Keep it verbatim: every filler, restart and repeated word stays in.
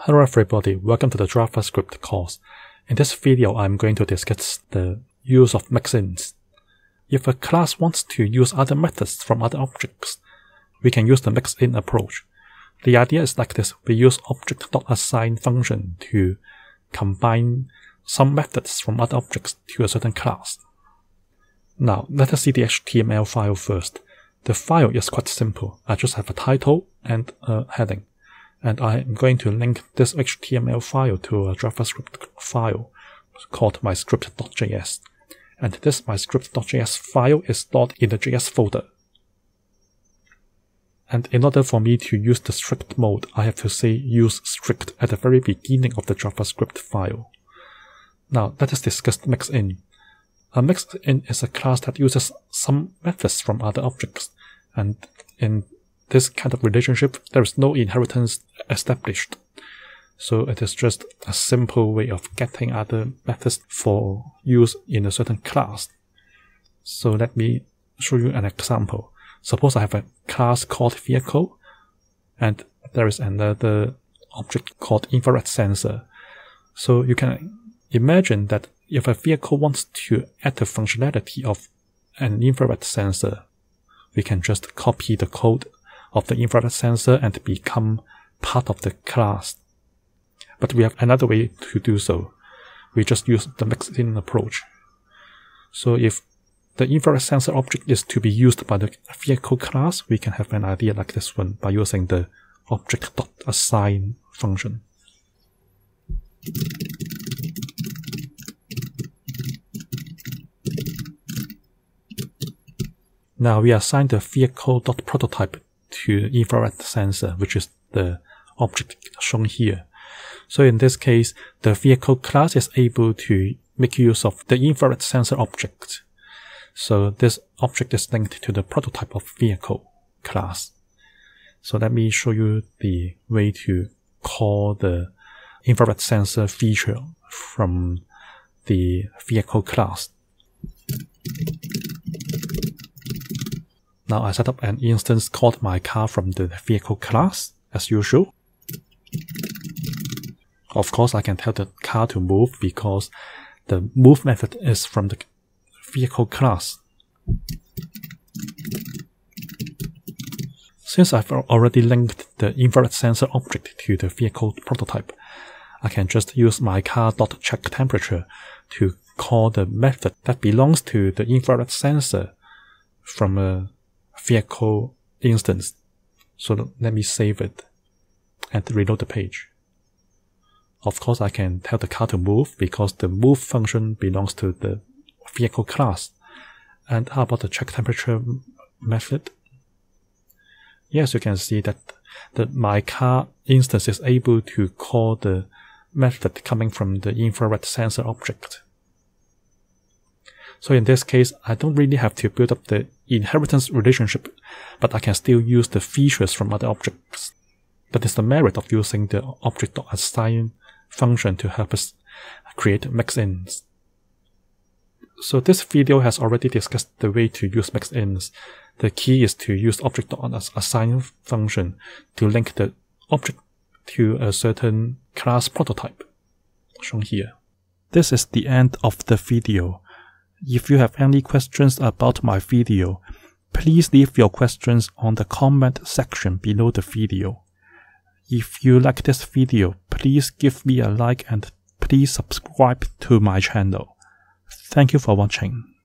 Hello everybody, welcome to the JavaScript course. In this video, I'm going to discuss the use of mixins. If a class wants to use other methods from other objects, we can use the mixin approach. The idea is like this: we use Object.assign function to combine some methods from other objects to a certain class. Now, let us see the H T M L file first. The file is quite simple. I just have a title and a heading. And I'm going to link this H T M L file to a JavaScript file called myscript.js. And this myscript.js file is stored in the J S folder. And in order for me to use the strict mode, I have to say use strict at the very beginning of the JavaScript file. Now, let us discuss mixin. A mixin is a class that uses some methods from other objects. And in this kind of relationship, there is no inheritance established. So it is just a simple way of getting other methods for use in a certain class. So let me show you an example. Suppose I have a class called vehicle, and there is another object called infrared sensor. So you can imagine that if a vehicle wants to add the functionality of an infrared sensor, we can just copy the code of the infrared sensor and become part of the class. But we have another way to do so. We just use the mixin approach. So if the infrared sensor object is to be used by the vehicle class, we can have an idea like this one by using the Object.assign function. Now we assign the vehicle.prototype to infrared sensor, which is the object shown here. So in this case, the vehicle class is able to make use of the infrared sensor object. So this object is linked to the prototype of vehicle class. So let me show you the way to call the infrared sensor feature from the vehicle class. Now I set up an instance called my car from the vehicle class, as usual. Of course, I can tell the car to move because the move method is from the vehicle class. Since I've already linked the infrared sensor object to the vehicle prototype, I can just use my car.checkTemperature to call the method that belongs to the infrared sensor from a vehicle instance. So let me save it and reload the page. Of course, I can tell the car to move because the move function belongs to the vehicle class. And how about the check temperature method? Yes, you can see that the my car instance is able to call the method coming from the infrared sensor object. So in this case, I don't really have to build up the inheritance relationship, but I can still use the features from other objects. That is the merit of using the Object.assign function to help us create mixins. So this video has already discussed the way to use mixins. The key is to use Object.assign function to link the object to a certain class prototype, shown here. This is the end of the video. If you have any questions about my video, please leave your questions on the comment section below the video. If you like this video, please give me a like and please subscribe to my channel. Thank you for watching.